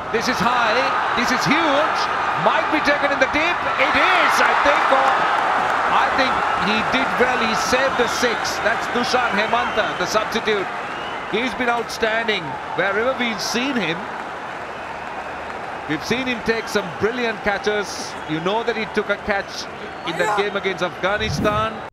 This is high. This is huge. Might be taken in the deep. It is, I think. I think he did well. He saved the 6. That's Dushan Hemanta, the substitute. He's been outstanding wherever we've seen him. We've seen him take some brilliant catches. You know that he took a catch in that game against Afghanistan.